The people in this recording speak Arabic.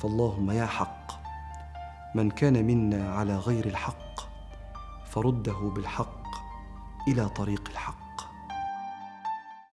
فاللهم يا حق من كان منا على غير الحق فرده بالحق إلى طريق الحق.